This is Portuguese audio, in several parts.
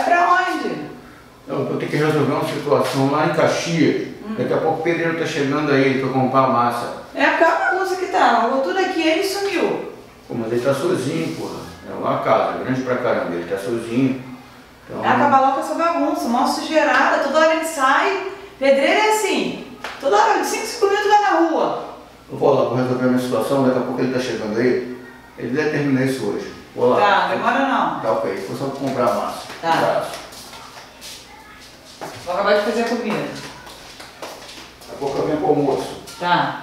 pra onde? Eu vou ter que resolver uma situação lá em Caxias. Daqui a pouco o pedreiro tá chegando aí pra comprar a massa. É a bagunça que tá, rolou tudo aqui, ele sumiu. Pô, mas ele tá sozinho, porra. É uma casa grande pra caramba, ele tá sozinho. Então... Acaba logo com essa bagunça, mó sujeirada, toda hora ele sai. Pedreiro é assim, toda hora, de 5 minutos vai na rua. Eu vou lá, vou resolver a minha situação, daqui a pouco ele tá chegando aí. Ele deve terminar isso hoje. Vou lá. Tá, demora não. Tá ok, vou só comprar a massa. Tá. Um abraço. Vou acabar de fazer a comida. Daqui a pouco eu venho pro almoço. Tá.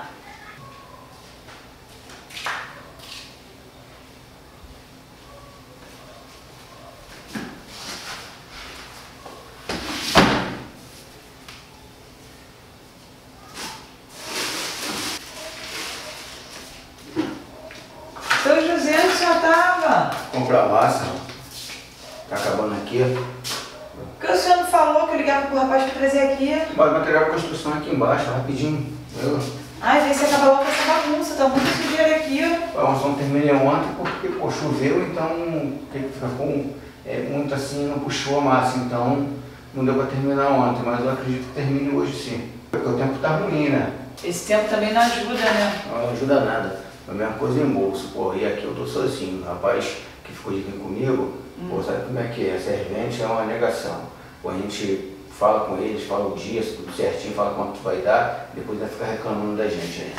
Seu José, onde o senhor estava? Comprar massa. Tá acabando aqui. Porque o senhor não falou que eu ligava pro rapaz para trazer aqui? Mas o material de construção aqui embaixo, rapidinho. Entendeu? Ai, vê se acaba logo com essa bagunça, tá muito sujeira aqui. Nós não terminei ontem porque pô, choveu, então ficou muito assim, não puxou a massa, então não deu para terminar ontem, mas eu acredito que termine hoje sim. Porque o tempo tá ruim, né? Esse tempo também não ajuda, né? Não ajuda nada. A mesma coisa em bolso, pô, e aqui eu tô sozinho. O rapaz que ficou de vir comigo, pô, sabe como é que é? Servente é uma negação. Pô, a gente fala com eles, fala o dia, tudo certinho, fala quanto vai dar, depois vai ficar reclamando da gente aí.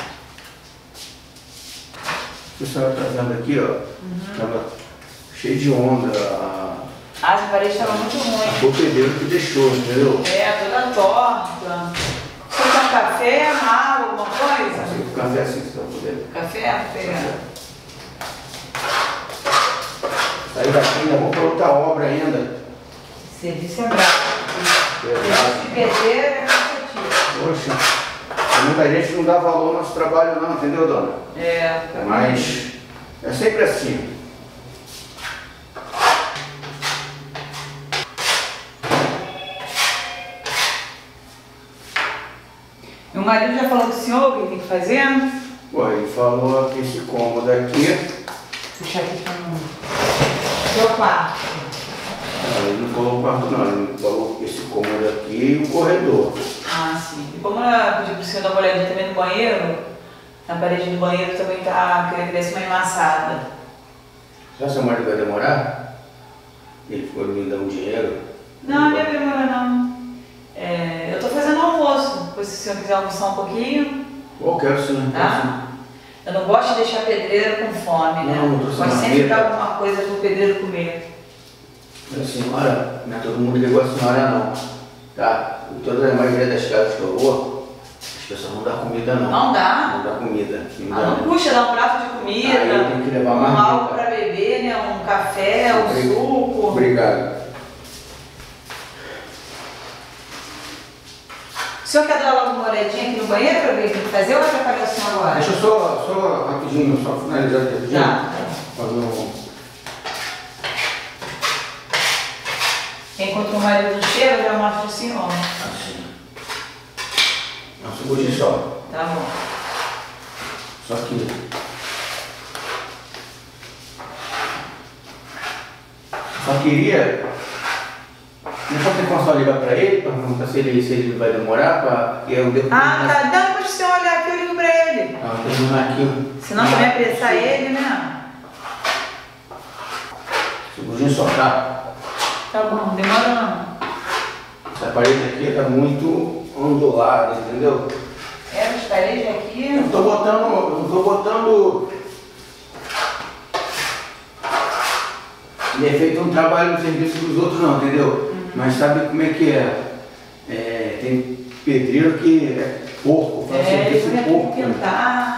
O senhor tá vendo aqui, ó, tava cheio de onda. Essa parede estava muito ruim. Foi o pedreiro que deixou, entendeu? É, toda torta. Você quer um café, uma água, alguma coisa? O café assim, se você puder. Café? Pega. Sair daqui, ainda vamos para outra obra ainda. Serviço é bravo. Serviço de pedreiro é cansativo. Poxa, muita gente não dá valor ao nosso trabalho não, entendeu, dona? É. Mas é sempre assim. Meu marido já falou com o senhor o que tem que fazer? Pô, ele falou que esse cômodo aqui... Puxa aqui para o seu quarto. Ele não falou o quarto não, ele falou esse cômodo aqui e o corredor. Ah, sim. E como ela pediu para o senhor dar uma olhadinha também no banheiro, na parede do banheiro também tá querendo que desse uma embaçada. Já seu marido vai demorar? Ele ficou me dando dinheiro? Não vai demorar não. É, eu tô fazendo almoço, depois se o senhor quiser almoçar um pouquinho. Eu quero sim, Tá? Eu não gosto de deixar pedreiro com fome, né? Não, trouxe gosto uma sempre de marmita. dar alguma coisa pro pedreiro comer. A senhora, não é todo mundo ligou a senhora não, tá? Toda a maioria das casas que eu vou, as pessoas não dão comida não. Não dá? Não dá comida. Não custa dar um prato de comida, Aí eu tenho que levar mais algo para beber, né? Um café, um suco. Obrigado. O senhor quer dar logo uma olhadinha aqui no banheiro para ver o que tem que fazer ou vai atrapalhar o senhor agora? Deixa eu só rapidinho, só finalizar aqui rapidinho. Tá. Enquanto o marido não chega, eu já mostro o senhor. Assim. Um segundinho só. Tá bom. Só aqui. Só queria... Depois tem como só ligar pra ele, pra perguntar se ele vai demorar, pra... Eu devo Ah, tá. Dá depois que o senhor olhar aqui, eu ligo pra ele. Ah, vou terminar aqui. Senão também apressar ele, né? Segundinho só, tá? Tá bom, demora não. Essa parede aqui tá muito ondulada, entendeu? É, as paredes aqui. Eu não tô botando defeito no trabalho no serviço dos outros não, entendeu? Mas sabe como é que é? Tem pedreiro que é porco, faz serviço ele porco. vai pintar.